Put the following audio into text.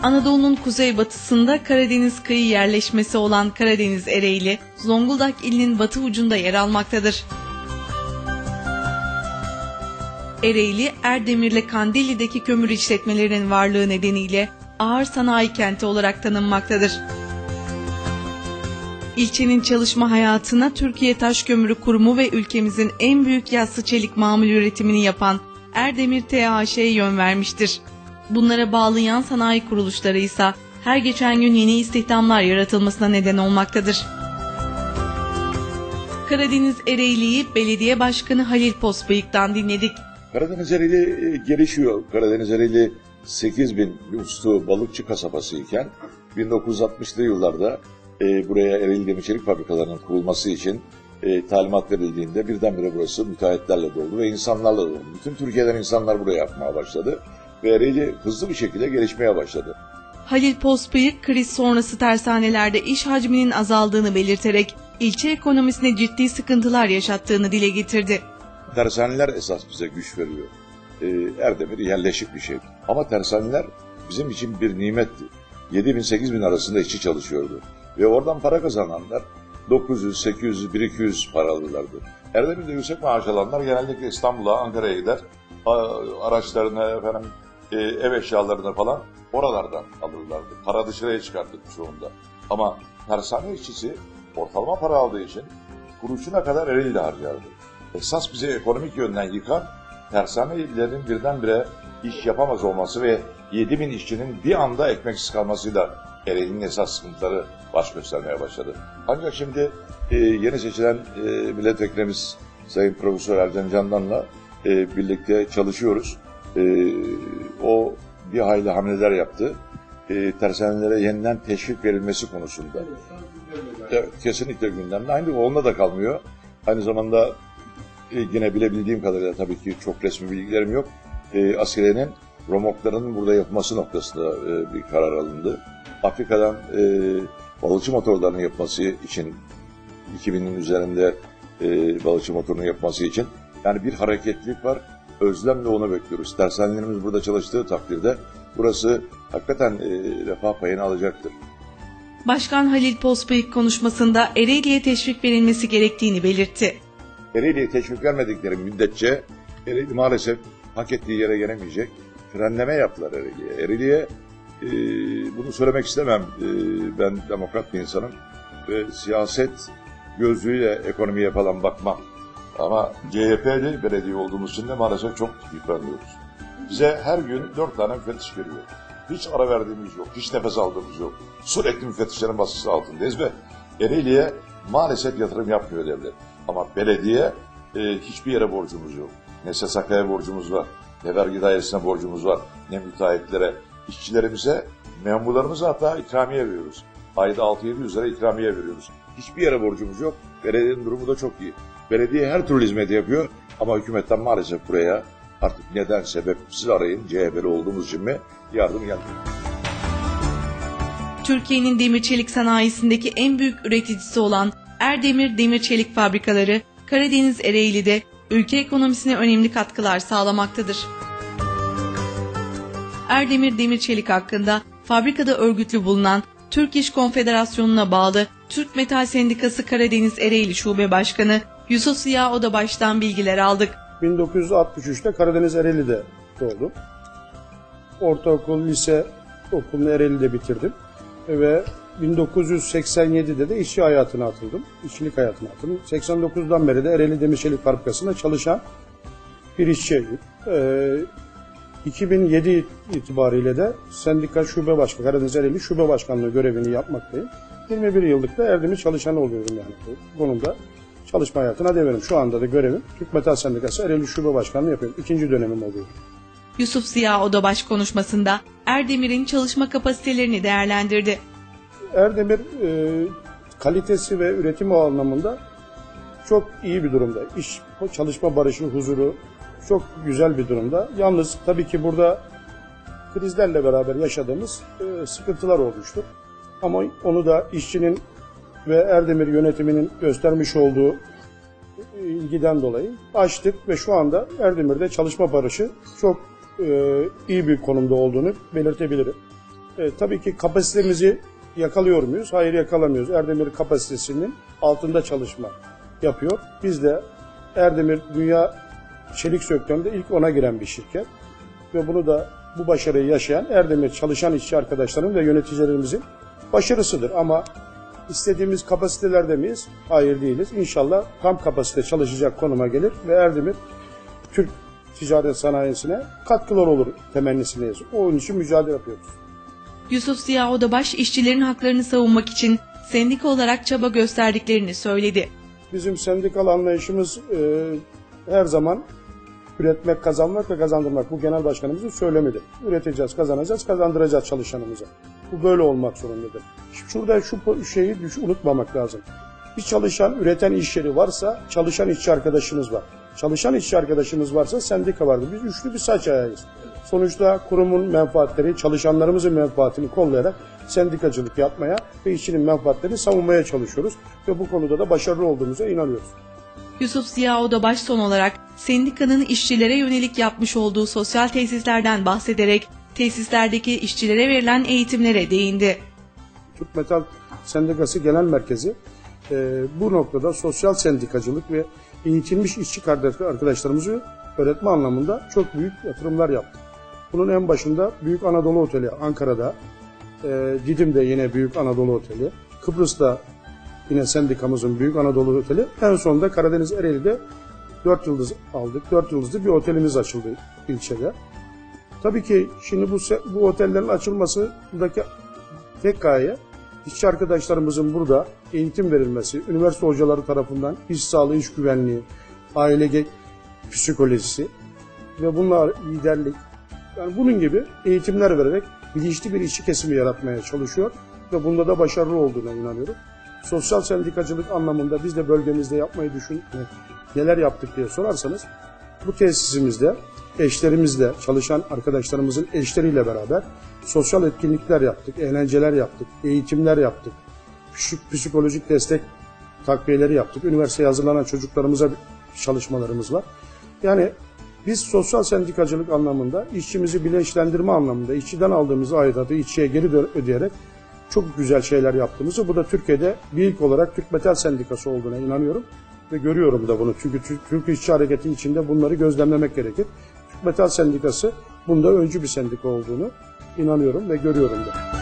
Anadolu'nun kuzeybatısında Karadeniz kıyı yerleşmesi olan Karadeniz Ereğli, Zonguldak ilinin batı ucunda yer almaktadır. Ereğli, Erdemir'le Kandilli'deki kömür işletmelerinin varlığı nedeniyle ağır sanayi kenti olarak tanınmaktadır. İlçenin çalışma hayatına Türkiye Taş Kömürü Kurumu ve ülkemizin en büyük yassı çelik mamul üretimini yapan Erdemir TAŞ'ye yön vermiştir. Bunlara bağlı yan sanayi kuruluşları ise her geçen gün yeni istihdamlar yaratılmasına neden olmaktadır. Karadeniz Ereğli'yi Belediye Başkanı Halil Posbıyık'tan dinledik. Karadeniz Ereğli gelişiyor. Karadeniz Ereğli 8.000 nüfuslu balıkçı kasabası iken 1960'lı yıllarda buraya Ereğli Demir Çelik fabrikalarının kurulması için talimat verildiğinde birdenbire burası müteahhitlerle doldu ve insanlarla doldu. Bütün Türkiye'den insanlar buraya yapmaya başladı ve Ereğli hızlı bir şekilde gelişmeye başladı. Halil Posbıyık, kriz sonrası tersanelerde iş hacminin azaldığını belirterek ilçe ekonomisine ciddi sıkıntılar yaşattığını dile getirdi. Tersaneler esas bize güç veriyor. Erdemir yerleşik bir şey. Ama tersaneler bizim için bir nimetti. 7.000-8.000 arasında işçi çalışıyordu. Ve oradan para kazananlar 900, 800, 1.200 para alırlardı. Erdemir'de yüksek maaş alanlar genellikle İstanbul'a, Ankara'ya gider. Araçlarını, ev eşyalarını falan oralardan alırlardı. Para dışarıya çıkarttık çoğunda. Ama tersane işçisi ortalama para aldığı için kuruşuna kadar Ereğli'de harcardı. Esas bize ekonomik yönden yıkan tersane illerinin birdenbire iş yapamaz olması ve 7.000 işçinin bir anda ekmeksiz kalmasıyla Ereğli'nin esas sıkıntıları baş göstermeye başladı. Ancak şimdi yeni seçilen milletvekilimiz Sayın Profesör Ercan Candan'la birlikte çalışıyoruz. O bir hayli hamleler yaptı. Tersanelere yeniden teşvik verilmesi konusunda. Evet, kesinlikle gündemde. Aynı onunla da kalmıyor. Aynı zamanda yine bilebildiğim kadarıyla tabii ki çok resmi bilgilerim yok. Askeriyenin romoklarının burada yapılması noktasında bir karar alındı. Afrika'dan balıkçı motorlarının yapması için 2000'in üzerinde balıkçı motorunun yapması için yani bir hareketlilik var. Özlemle onu bekliyoruz. Tersanelerimiz burada çalıştığı takdirde burası hakikaten refah payını alacaktır. Başkan Halil Posbıyık konuşmasında Ereğli'ye teşvik verilmesi gerektiğini belirtti. Ereğli'ye teşvik vermedikleri müddetçe Ereğli maalesef hak ettiği yere gelemeyecek. Frenleme yaptılar Ereğli'ye. Ereğli'ye bunu söylemek istemem. Ben demokrat bir insanım ve siyaset gözlüğüyle ekonomiye falan bakmam. Ama CHP'li belediye olduğumuz için de maalesef çok yıpranıyoruz. Bize her gün 4 tane müfettiş geliyor. Hiç ara verdiğimiz yok, hiç nefes aldığımız yok. Sürekli müfettişlerin baskısı altındayız ve Ereğli'ye maalesef yatırım yapmıyor devlet. Ama belediye hiçbir yere borcumuz yok. Ne SSK'ya borcumuz var, ne vergi dairesine borcumuz var, ne müteahhitlere, işçilerimize, memurlarımıza hatta ikramiye veriyoruz. Ayda 600-700 lira ikramiye veriyoruz. Hiçbir yere borcumuz yok. Belediyenin durumu da çok iyi. Belediye her türlü hizmeti yapıyor ama hükümetten maalesef buraya artık neden sebep siz arayın CHP'li olduğumuz için mi yardım gelmiyor. Türkiye'nin demir çelik sanayisindeki en büyük üreticisi olan Erdemir Demir Çelik Fabrikaları Karadeniz Ereğli'de ülke ekonomisine önemli katkılar sağlamaktadır. Erdemir Demir Çelik hakkında fabrikada örgütlü bulunan Türk İş Konfederasyonu'na bağlı Türk Metal Sendikası Karadeniz Ereğli Şube Başkanı Yusuf Ziya Odabaş'tan bilgiler aldık. 1963'te Karadeniz Ereğli'de doğdum. Ortaokul, lise okulunu Ereğli'de bitirdim. Ve 1987'de de işçi hayatına atıldım. İşçilik hayatına atıldım. 89'dan beri de Ereğli Demir Çelik Fabrikası'nda çalışan bir işçiyim. 2007 itibariyle de sendika şube başkanı, Karadeniz Ereğli şube başkanlığı görevini yapmaktayım. 21 yıllık da Erdemir çalışanı oluyorum yani bu konumda. Çalışma hayatına devam ediyorum. Şu anda da görevim Türk Metal Sendikası Ereğli Şube Başkanlığı yapıyorum. 2. dönemim oluyor. Yusuf Ziya Odabaş konuşmasında Erdemir'in çalışma kapasitelerini değerlendirdi. Erdemir kalitesi ve üretimi anlamında çok iyi bir durumda. İş, çalışma barışı, huzuru çok güzel bir durumda. Yalnız tabii ki burada krizlerle beraber yaşadığımız sıkıntılar olmuştur. Ama onu da işçinin ve Erdemir yönetiminin göstermiş olduğu ilgiden dolayı açtık ve şu anda Erdemir'de çalışma barışı çok iyi bir konumda olduğunu belirtebilirim. Tabii ki kapasitemizi yakalıyor muyuz? Hayır, yakalamıyoruz. Erdemir kapasitesinin altında çalışma yapıyor. Biz de Erdemir dünya çelik sektöründe ilk 10'a giren bir şirket. Ve bunu da bu başarıyı yaşayan Erdemir çalışan işçi arkadaşlarım ve yöneticilerimizin başarısıdır. Ama istediğimiz kapasitelerde miyiz? Hayır, değiliz. İnşallah tam kapasite çalışacak konuma gelir ve Erdemir Türk ticaret sanayisine katkılar olur temennisindeyiz. Onun için mücadele yapıyoruz. Yusuf Ziya Odabaş işçilerin haklarını savunmak için sendika olarak çaba gösterdiklerini söyledi. Bizim sendikal anlayışımız her zaman üretmek, kazanmak ve kazandırmak. Bu genel başkanımızın söylemidir. Üreteceğiz, kazanacağız, kazandıracağız çalışanımıza. Bu böyle olmak zorundadır. Şurada şu şeyi unutmamak lazım. Bir çalışan, üreten iş yeri varsa çalışan işçi arkadaşımız var. Çalışan işçi arkadaşımız varsa sendika vardır. Biz üçlü bir saç ayağıyız. Sonuçta kurumun menfaatleri, çalışanlarımızın menfaatini kollayarak sendikacılık yapmaya ve işçinin menfaatlerini savunmaya çalışıyoruz. Ve bu konuda da başarılı olduğumuza inanıyoruz. Yusuf Ziya Odabaş son olarak sendikanın işçilere yönelik yapmış olduğu sosyal tesislerden bahsederek tesislerdeki işçilere verilen eğitimlere değindi. Türk Metal Sendikası Genel Merkezi bu noktada sosyal sendikacılık ve eğitilmiş işçi arkadaşlarımızı öğretme anlamında çok büyük yatırımlar yaptı. Bunun en başında Büyük Anadolu Oteli Ankara'da, Didim'de yine Büyük Anadolu Oteli, Kıbrıs'ta yine sendikamızın Büyük Anadolu Oteli, en sonunda Karadeniz Ereğli'de 4 yıldız aldık. 4 yıldızlı bir otelimiz açıldı ilçede. Tabii ki şimdi bu otellerin açılmasındaki tek gaye işçi arkadaşlarımızın burada eğitim verilmesi, üniversite hocaları tarafından iş sağlığı, iş güvenliği, aile psikolojisi ve bunlar liderlik, yani bunun gibi eğitimler vererek bilinçli bir işçi kesimi yaratmaya çalışıyor ve bunda da başarılı olduğuna inanıyorum. Sosyal sendikacılık anlamında biz de bölgemizde yapmayı neler yaptık diye sorarsanız, bu tesisimizde eşlerimizle, çalışan arkadaşlarımızın eşleriyle beraber sosyal etkinlikler yaptık, eğlenceler yaptık, eğitimler yaptık, psikolojik destek takviyeleri yaptık. Üniversiteye hazırlanan çocuklarımıza çalışmalarımız var. Yani biz sosyal sendikacılık anlamında, işçimizi bilinçlendirme anlamında, işçiden aldığımız aidatı işçiye geri ödeyerek çok güzel şeyler yaptığımızı, bu da Türkiye'de bir ilk olarak Türk Metal Sendikası olduğuna inanıyorum ve görüyorum da bunu. Çünkü Türk İşçi Hareketi içinde bunları gözlemlemek gerekir. Türk Metal Sendikası bunda öncü bir sendika olduğunu inanıyorum ve görüyorum da.